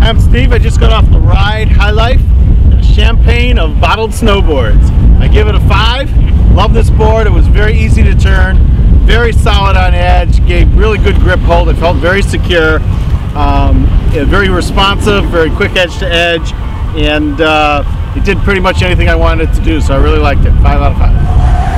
I'm Steve. I just got off the ride High Life, Champagne of bottled snowboards. I give it a 5. Love this board. It was very easy to turn, very solid on edge, gave really good grip hold. It felt very secure, very responsive, very quick edge to edge, and it did pretty much anything I wanted it to do, so I really liked it. 5 out of 5.